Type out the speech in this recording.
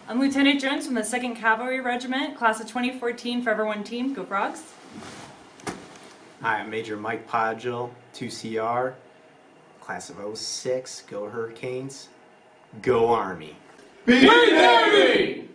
I'm Lieutenant Jones from the 2nd Cavalry Regiment, class of 2014, Forever One Team. Go Frogs! Hi, I'm Major Mike Podgel, 2CR, class of '06. Go Hurricanes! Go Army! Be Navy!